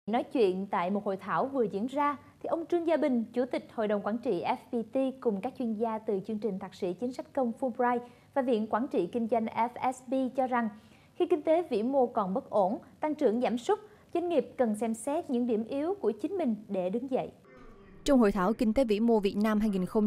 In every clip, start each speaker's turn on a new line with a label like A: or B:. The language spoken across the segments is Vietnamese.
A: Nói chuyện tại một hội thảo vừa diễn ra, thì ông Trương Gia Bình, Chủ tịch Hội đồng Quản trị FPT cùng các chuyên gia từ chương trình thạc sĩ chính sách công Fulbright và Viện Quản trị Kinh doanh FSB cho rằng, khi kinh tế vĩ mô còn bất ổn, tăng trưởng giảm sút, doanh nghiệp cần xem xét những điểm yếu của chính mình để đứng dậy.
B: Trong hội thảo Kinh tế vĩ mô Việt Nam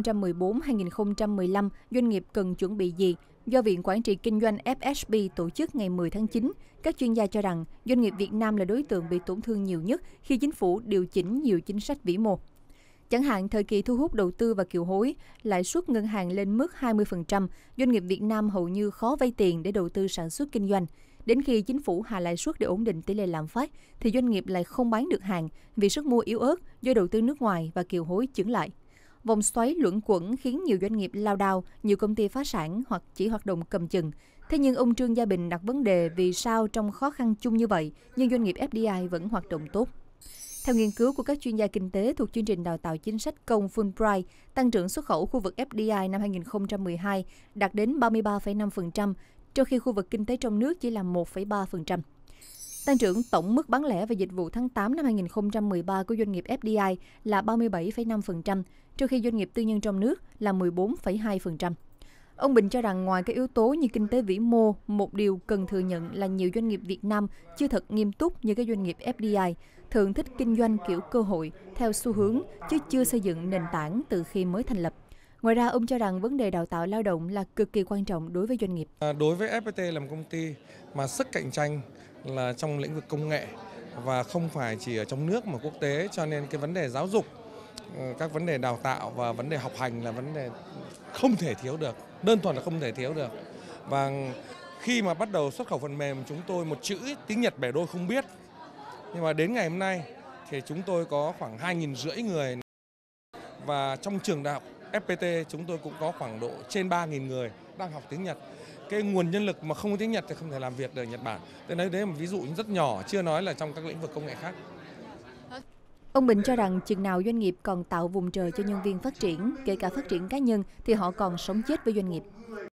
B: 2014-2015, doanh nghiệp cần chuẩn bị gì? Do Viện Quản trị Kinh doanh FSB tổ chức ngày 10 tháng 9, các chuyên gia cho rằng doanh nghiệp Việt Nam là đối tượng bị tổn thương nhiều nhất khi chính phủ điều chỉnh nhiều chính sách vĩ mô. Chẳng hạn, thời kỳ thu hút đầu tư và kiều hối, lãi suất ngân hàng lên mức 20%, doanh nghiệp Việt Nam hầu như khó vay tiền để đầu tư sản xuất kinh doanh. Đến khi chính phủ hạ lãi suất để ổn định tỷ lệ lạm phát, thì doanh nghiệp lại không bán được hàng vì sức mua yếu ớt do đầu tư nước ngoài và kiều hối chững lại. Vòng xoáy luẩn quẩn khiến nhiều doanh nghiệp lao đao, nhiều công ty phá sản hoặc chỉ hoạt động cầm chừng. Thế nhưng ông Trương Gia Bình đặt vấn đề vì sao trong khó khăn chung như vậy, nhưng doanh nghiệp FDI vẫn hoạt động tốt. Theo nghiên cứu của các chuyên gia kinh tế thuộc chương trình đào tạo chính sách công Fulbright, tăng trưởng xuất khẩu khu vực FDI năm 2012 đạt đến 33,5%, trong khi khu vực kinh tế trong nước chỉ là 1,3%. Tăng trưởng tổng mức bán lẻ và dịch vụ tháng 8 năm 2013 của doanh nghiệp FDI là 37,5%, trong khi doanh nghiệp tư nhân trong nước là 14,2%. Ông Bình cho rằng ngoài các yếu tố như kinh tế vĩ mô, một điều cần thừa nhận là nhiều doanh nghiệp Việt Nam chưa thật nghiêm túc như các doanh nghiệp FDI, thường thích kinh doanh kiểu cơ hội, theo xu hướng, chứ chưa xây dựng nền tảng từ khi mới thành lập. Ngoài ra, ông cho rằng vấn đề đào tạo lao động là cực kỳ quan trọng đối với doanh nghiệp.
C: Đối với FPT là một công ty mà sức cạnh tranh là trong lĩnh vực công nghệ và không phải chỉ ở trong nước mà quốc tế, cho nên cái vấn đề giáo dục, các vấn đề đào tạo và vấn đề học hành là vấn đề không thể thiếu được, đơn thuần là không thể thiếu được. Và khi mà bắt đầu xuất khẩu phần mềm, chúng tôi một chữ tiếng Nhật bẻ đôi không biết. Nhưng mà đến ngày hôm nay thì chúng tôi có khoảng 2.500 người. Và trong trường đại học FPT chúng tôi cũng có khoảng độ trên 3.000 người đang học tiếng Nhật. Cái nguồn nhân lực mà không có tiếng Nhật thì không thể làm việc được ở Nhật Bản. Đấy là một ví dụ rất nhỏ, chưa nói là trong các lĩnh vực công nghệ khác.
B: Ông Bình cho rằng chừng nào doanh nghiệp còn tạo vùng trời cho nhân viên phát triển, kể cả phát triển cá nhân, thì họ còn sống chết với doanh nghiệp.